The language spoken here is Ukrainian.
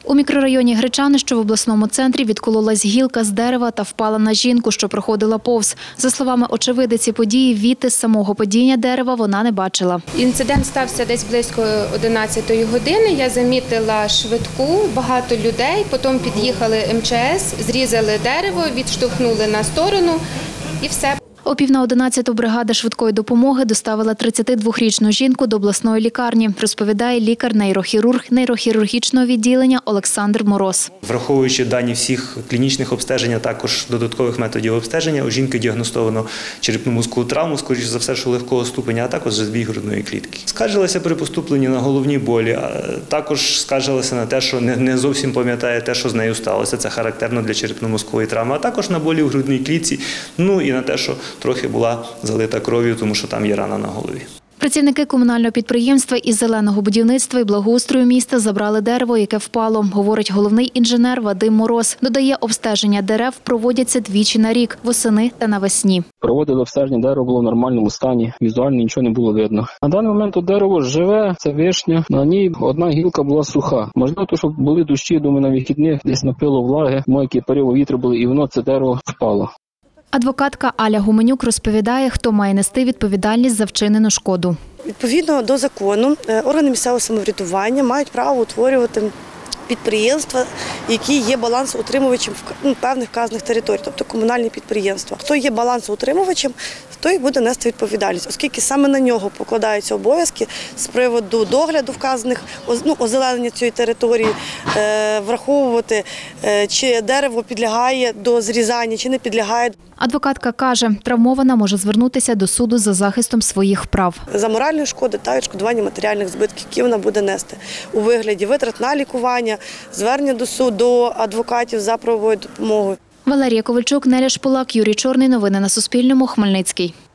У мікрорайоні Гречани, що в обласному центрі, відкололась гілка з дерева та впала на жінку, що проходила повз. За словами очевидиці події, Віти, з самого падіння дерева вона не бачила. Інцидент стався десь близько 11-ї години. Я замітила швидку, багато людей, потім під'їхали МЧС, зрізали дерево, відштовхнули на сторону і все. О 10:50 бригада швидкої допомоги доставила 32-річну жінку до обласної лікарні, розповідає лікар-нейрохірург нейрохірургічного відділення Олександр Мороз. Враховуючи дані всіх клінічних обстежень, а також додаткових методів обстеження, у жінки діагностовано черепно-мозкову травму, скоріш за все, що легкого ступеня, а також збій грудної клітки. Скаржилася при поступленні на головні болі, а також скаржилася на те, що не зовсім пам'ятає те, що з нею сталося. Це характерно для черепно-мозкової травми, а також на болі в грудній клітці, ну і на те, що трохи була залита кров'ю, тому що там є рана на голові. Працівники комунального підприємства із зеленого будівництва і благоустрою міста забрали дерево, яке впало, говорить головний інженер Вадим Мороз. Додає, обстеження дерев проводяться двічі на рік – восени та навесні. Проводили обстеження, дерево було в нормальному стані, візуально нічого не було видно. На даний момент дерево живе, це вишня, на ній одна гілка була суха. Можливо, то, що були дощі, думаю, на вихідних, десь напило влаги, які пориви вітру були, і воно це дерево впало. Адвокатка Аля Гуменюк розповідає, хто має нести відповідальність за вчинену шкоду. Відповідно до закону, органи місцевого самоврядування мають право утворювати підприємства, які є балансоутримувачем певних вказаних територій, тобто комунальні підприємства. Хто є балансоутримувачем, той буде нести відповідальність, оскільки саме на нього покладаються обов'язки з приводу догляду вказаних, озеленення цієї території, враховувати, чи дерево підлягає до зрізання, чи не підлягає. Адвокатка каже, травмована може звернутися до суду за захистом своїх прав. За моральної шкоди та відшкодування матеріальних збитків, які вона буде нести у вигляді витрат на лікування, звернення до суду, до адвокатів за правовою допомогою. Валерія Ковальчук, Неля Шполак, Юрій Чорний. Новини на Суспільному. Хмельницький.